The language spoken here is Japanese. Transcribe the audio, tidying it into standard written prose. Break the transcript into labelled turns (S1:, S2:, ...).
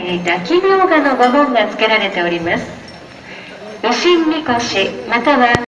S1: に抱きみょうがのご本が付けられております。右心みこしまたは